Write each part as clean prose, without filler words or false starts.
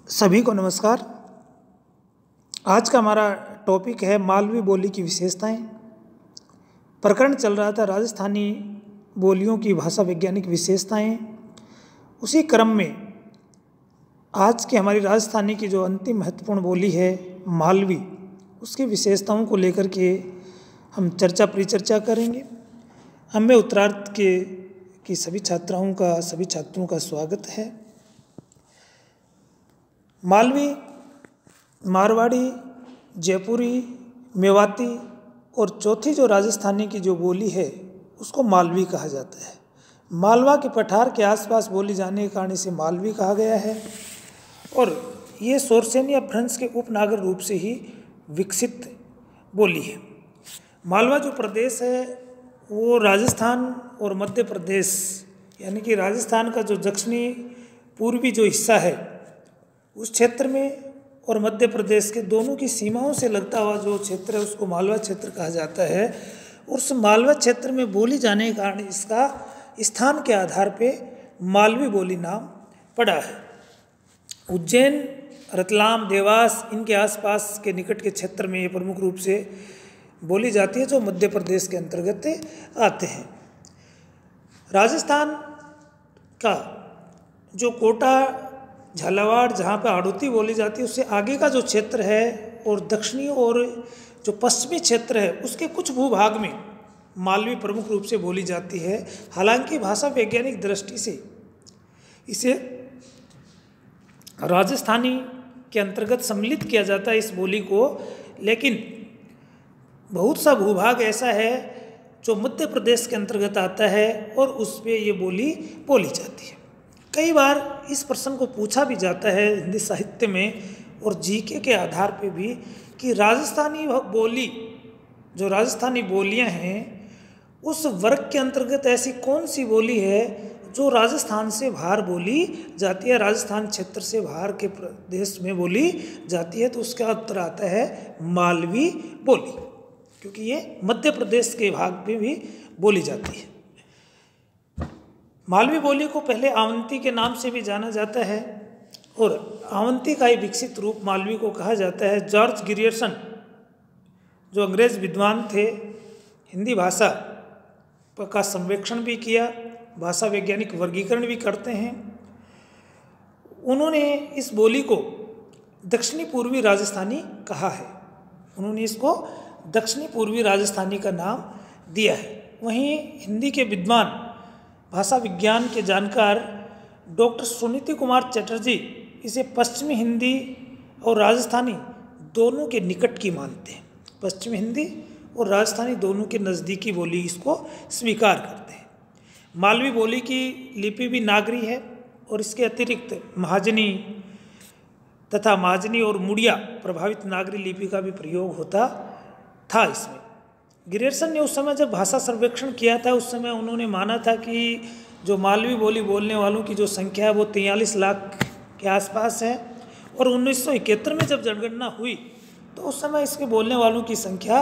सभी को नमस्कार। आज का हमारा टॉपिक है मालवी बोली की विशेषताएं। प्रकरण चल रहा था राजस्थानी बोलियों की भाषा वैज्ञानिक विशेषताएं। उसी क्रम में आज की हमारी राजस्थानी की जो अंतिम महत्वपूर्ण बोली है मालवी, उसकी विशेषताओं को लेकर के हम परिचर्चा करेंगे। हमें उत्तरार्ध की सभी छात्रों का स्वागत है। मालवी, मारवाड़ी, जयपुरी, मेवाती और चौथी जो राजस्थानी की जो बोली है उसको मालवी कहा जाता है। मालवा के पठार के आसपास बोली जाने के कारण इसे मालवी कहा गया है और ये सोरसेन या फ्रेंच के उपनागर रूप से ही विकसित बोली है। मालवा जो प्रदेश है वो राजस्थान और मध्य प्रदेश यानी कि राजस्थान का जो दक्षिणी पूर्वी जो हिस्सा है उस क्षेत्र में और मध्य प्रदेश के दोनों की सीमाओं से लगता हुआ जो क्षेत्र है उसको मालवा क्षेत्र कहा जाता है। उस मालवा क्षेत्र में बोली जाने के कारण इसका स्थान के आधार पे मालवी बोली नाम पड़ा है। उज्जैन, रतलाम, देवास इनके आसपास के निकट के क्षेत्र में ये प्रमुख रूप से बोली जाती है जो मध्य प्रदेश के अंतर्गत आते हैं। राजस्थान का जो कोटा, झालावाड़ जहाँ पर हाड़ौती बोली जाती है उससे आगे का जो क्षेत्र है और दक्षिणी और जो पश्चिमी क्षेत्र है उसके कुछ भूभाग में मालवी प्रमुख रूप से बोली जाती है। हालांकि भाषा वैज्ञानिक दृष्टि से इसे राजस्थानी के अंतर्गत सम्मिलित किया जाता है इस बोली को, लेकिन बहुत सा भूभाग ऐसा है जो मध्य प्रदेश के अंतर्गत आता है और उस पर ये बोली बोली जाती है। कई बार इस प्रश्न को पूछा भी जाता है हिंदी साहित्य में और जीके के आधार पे भी कि राजस्थानी बोली, जो राजस्थानी बोलियां हैं उस वर्ग के अंतर्गत ऐसी कौन सी बोली है जो राजस्थान से बाहर बोली जाती है, राजस्थान क्षेत्र से बाहर के प्रदेश में बोली जाती है। तो उसका उत्तर आता है मालवी बोली, क्योंकि ये मध्य प्रदेश के भाग में भी बोली जाती है। मालवी बोली को पहले आवंती के नाम से भी जाना जाता है और आवंती का ही विकसित रूप मालवी को कहा जाता है। जॉर्ज ग्रियर्सन जो अंग्रेज विद्वान थे, हिंदी भाषा का सर्वेक्षण भी किया, भाषा वैज्ञानिक वर्गीकरण भी करते हैं। उन्होंने इस बोली को दक्षिणी पूर्वी राजस्थानी कहा है। उन्होंने इसको दक्षिणी पूर्वी राजस्थानी का नाम दिया है। वहीं हिंदी के विद्वान, भाषा विज्ञान के जानकार डॉक्टर सुनीति कुमार चटर्जी इसे पश्चिमी हिंदी और राजस्थानी दोनों के निकट की मानते हैं। पश्चिमी हिंदी और राजस्थानी दोनों के नज़दीकी बोली इसको स्वीकार करते हैं। मालवी बोली की लिपि भी नागरी है और इसके अतिरिक्त महाजनी तथा महाजनी और मुड़िया प्रभावित नागरी लिपि का भी प्रयोग होता था इसमें। ग्रियर्सन ने उस समय जब भाषा सर्वेक्षण किया था उस समय उन्होंने माना था कि जो मालवी बोली बोलने वालों की जो संख्या है वो 43 लाख के आसपास है और 1971 में जब जनगणना हुई तो उस समय इसके बोलने वालों की संख्या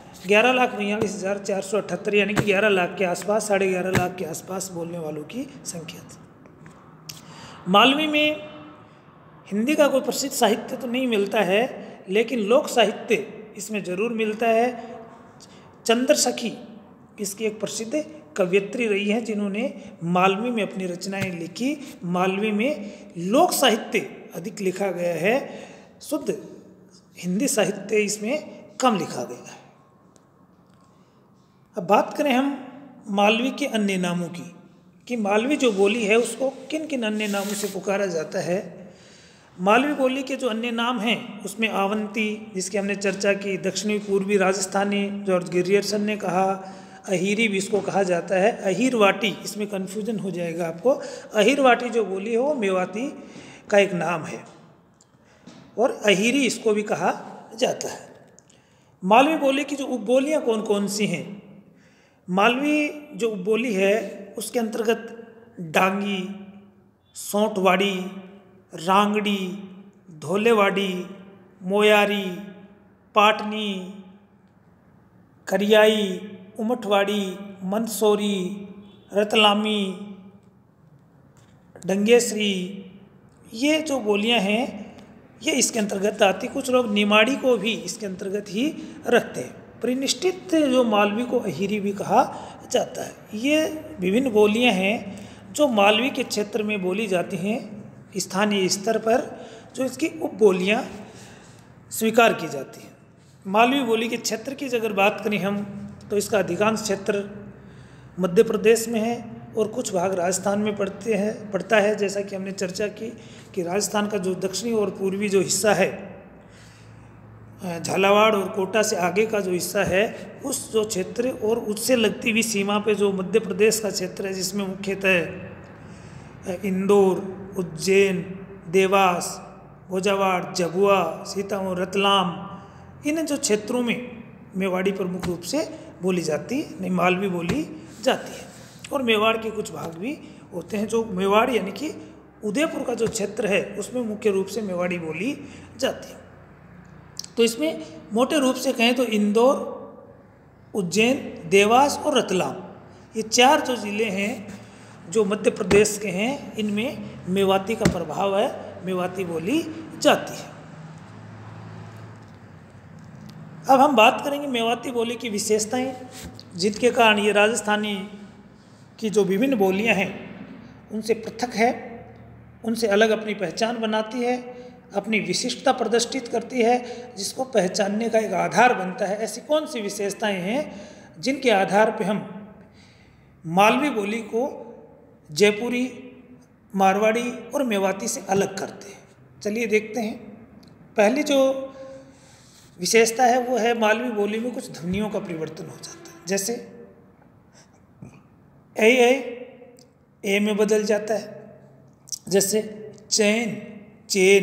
11,42,478 यानी कि 11 लाख के आसपास, 11.5 लाख के आसपास बोलने वालों की संख्या थी। मालवी में हिंदी का कोई प्रसिद्ध साहित्य तो नहीं मिलता है, लेकिन लोक साहित्य इसमें जरूर मिलता है। चंद्र सखी इसकी एक प्रसिद्ध कवयित्री रही है जिन्होंने मालवी में अपनी रचनाएं लिखी। मालवी में लोक साहित्य अधिक लिखा गया है, शुद्ध हिंदी साहित्य इसमें कम लिखा गया है। अब बात करें हम मालवी के अन्य नामों की कि मालवी जो बोली है उसको किन किन अन्य नामों से पुकारा जाता है। मालवी बोली के जो अन्य नाम हैं उसमें आवंती, जिसकी हमने चर्चा की, दक्षिणी पूर्वी राजस्थानी जॉर्ज ग्रियर्सन ने कहा, अहीरी भी इसको कहा जाता है, अहीरवाटी, इसमें कन्फ्यूजन हो जाएगा आपको। अहीरवाटी जो बोली है वो मेवाती का एक नाम है और अहीरी इसको भी कहा जाता है। मालवी बोली की जो उपबोलियाँ कौन कौन सी हैं? मालवी जो उपबोली है उसके अंतर्गत डांगी, सौंठवाड़ी, रांगड़ी, धोलेवाड़ी, मोयारी, पाटनी, करियाई, उमठवाड़ी, मंदसौरी, रतलामी, डंगेसरी, ये जो बोलियां हैं ये इसके अंतर्गत आती। कुछ लोग निमाड़ी को भी इसके अंतर्गत ही रखते हैं। परिनिष्ठित जो मालवी को अहिरी भी कहा जाता है। ये विभिन्न बोलियां हैं जो मालवी के क्षेत्र में बोली जाती हैं स्थानीय स्तर पर, जो इसकी उप बोलियाँ स्वीकार की जाती हैं। मालवी बोली के क्षेत्र की अगर बात करें हम, तो इसका अधिकांश क्षेत्र मध्य प्रदेश में है और कुछ भाग राजस्थान में पड़ता है। जैसा कि हमने चर्चा की कि राजस्थान का जो दक्षिणी और पूर्वी जो हिस्सा है, झालावाड़ और कोटा से आगे का जो हिस्सा है, उस जो क्षेत्र और उससे लगती हुई सीमा पे जो मध्य प्रदेश का क्षेत्र है, जिसमें मुख्यतः इंदौर, उज्जैन, देवास, भोजावाड़, झाबुआ, सीतापुर, रतलाम, इन जो क्षेत्रों में मेवाड़ी प्रमुख रूप से बोली जाती नहीं मालवी बोली जाती है। और मेवाड़ के कुछ भाग भी होते हैं जो मेवाड़ यानी कि उदयपुर का जो क्षेत्र है उसमें मुख्य रूप से मेवाड़ी बोली जाती है। तो इसमें मोटे रूप से कहें तो इंदौर, उज्जैन, देवास और रतलाम, ये 4 जो ज़िले हैं जो मध्य प्रदेश के हैं, इनमें मेवाती का प्रभाव है, मेवाती बोली जाती है। अब हम बात करेंगे मेवाती बोली की विशेषताएं, जिनके कारण ये राजस्थानी की जो विभिन्न बोलियां हैं उनसे पृथक है, उनसे अलग अपनी पहचान बनाती है, अपनी विशिष्टता प्रदर्शित करती है, जिसको पहचानने का एक आधार बनता है। ऐसी कौन सी विशेषताएं हैं जिनके आधार पे हम मालवी बोली को जयपुरी, मारवाड़ी और मेवाती से अलग करते हैं? चलिए देखते हैं। पहली जो विशेषता है वो है मालवी बोली में कुछ ध्वनियों का परिवर्तन हो जाता है। जैसे ए में बदल जाता है, जैसे चैन, चेन।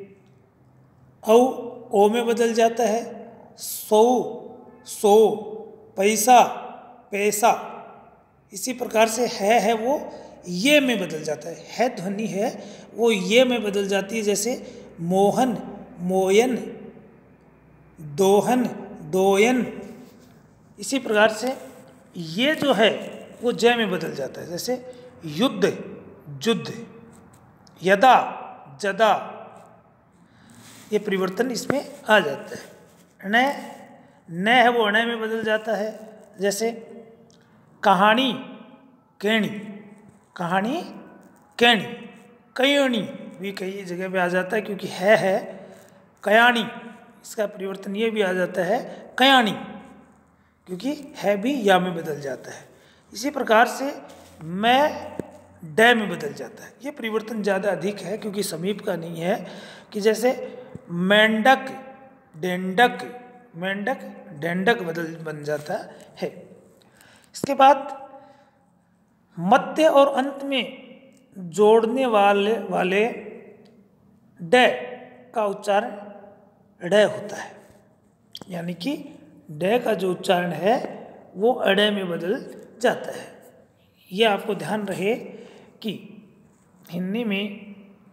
ओ में बदल जाता है, सो, सो, पैसा, पैसा। इसी प्रकार से है वो ये में बदल जाता है ध्वनि है वो ये में बदल जाती है। जैसे मोहन, मोयन, दोहन, दोयन। इसी प्रकार से ये जो है वो जय में बदल जाता है। जैसे युद्ध, जुद्ध, यदा, जदा। ये परिवर्तन इसमें आ जाता है। न है वो अणय में बदल जाता है। जैसे कहानी, कहणी, कहानी, कहणी। कयाणी भी कई जगह पे आ जाता है क्योंकि है कयाणी, इसका परिवर्तन ये भी आ जाता है कयाणी, क्योंकि है भी या में बदल जाता है। इसी प्रकार से मैं डे में बदल जाता है। ये परिवर्तन ज़्यादा अधिक है क्योंकि समीप का नहीं है। कि जैसे मेंढक, डेंडक, मेंढक, डेंडक बन जाता है। इसके बाद मध्य और अंत में जोड़ने वाले डे का उच्चारण ड होता है, यानी कि डे का जो उच्चारण है वो अडे में बदल जाता है। ये आपको ध्यान रहे कि हिंदी में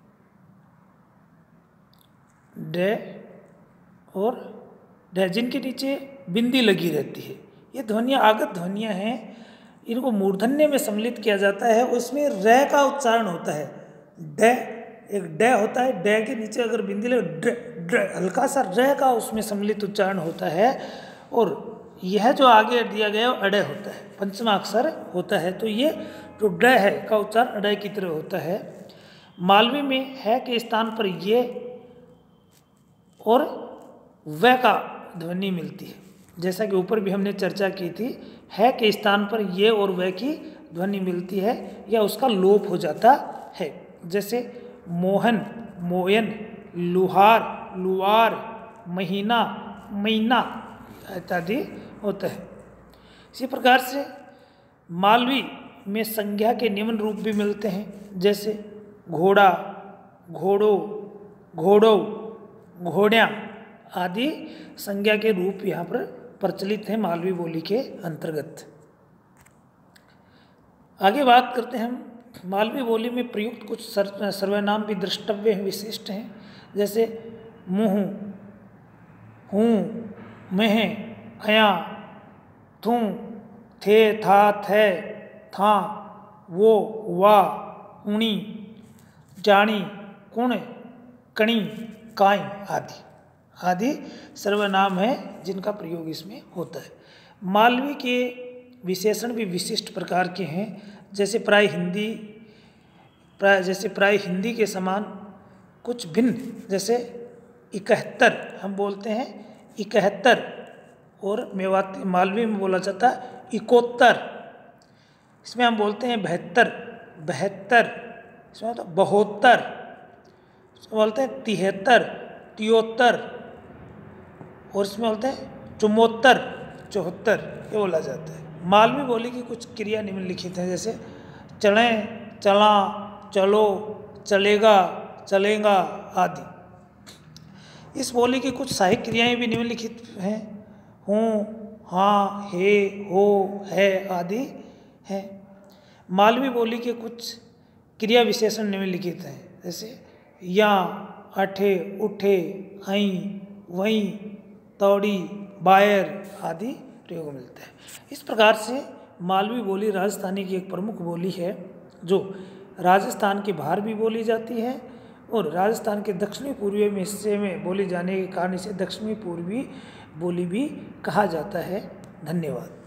डे और डे जिनके नीचे बिंदी लगी रहती है, ये ध्वनियाँ आगत ध्वनियाँ हैं। इनको मूर्धन्य में सम्मिलित किया जाता है, उसमें रे का उच्चारण होता है। डे, एक डे होता है, डे के नीचे अगर बिंदी लगे हल्का सा रे का उसमें सम्मिलित उच्चारण होता है। और यह जो आगे दिया गया है अडे होता है, पंचमा अक्षर होता है। तो ये जो ड है का उच्चारण अडे की तरह होता है। मालवी में है के स्थान पर ये और वह का ध्वनि मिलती है। जैसा कि ऊपर भी हमने चर्चा की थी, है के स्थान पर ये और वह की ध्वनि मिलती है या उसका लोप हो जाता है। जैसे मोहन, मोयन, लुहार, लुआर, महीना, महीना इत्यादि होता है। इसी प्रकार से मालवी में संज्ञा के निम्न रूप भी मिलते हैं। जैसे घोड़ा, घोड़ो, घोड़ो, घोड़ियाँ आदि संज्ञा के रूप यहाँ पर प्रचलित हैं मालवी बोली के अंतर्गत। आगे बात करते हैं हम मालवी बोली में प्रयुक्त कुछ सर्वनाम भी द्रष्टव्य विशिष्ट हैं। जैसे मुँह, हूँ, मह, अया, थूं, थे, था, थे, था, वो, वा, उणी, जानी, कुण, कणी, काई आदि आदि सर्वनाम है जिनका प्रयोग इसमें होता है। मालवी के विशेषण भी विशिष्ट प्रकार के हैं, जैसे प्राय हिंदी के समान कुछ भिन्न, जैसे 71 हम बोलते हैं 71, और मेवाती मालवी में बोला जाता है 71। इसमें हम बोलते हैं 72, इसमें होता है 72, इसमें बोलते हैं 73, 73, और इसमें बोलते हैं 74, 74, ये बोला जाता है। मालवी बोली की कुछ क्रिया निम्नलिखित हैं, जैसे चलें, चला, चलो, चलेगा, चलेगा आदि। इस बोली की कुछ सहायक क्रियाएं भी निम्नलिखित हैं, हूँ, हाँ, हे, हो, है आदि हैं। मालवी बोली के कुछ क्रिया विशेषण निम्नलिखित हैं, जैसे या, अठे, उठे, आई, वहीं, तौड़ी, बायर आदि प्रयोग मिलते हैं। इस प्रकार से मालवी बोली राजस्थानी की एक प्रमुख बोली है, जो राजस्थान के बाहर भी बोली जाती है और राजस्थान के दक्षिणी पूर्वी में हिस्से में बोली जाने के कारण इसे दक्षिणी पूर्वी बोली भी कहा जाता है। धन्यवाद।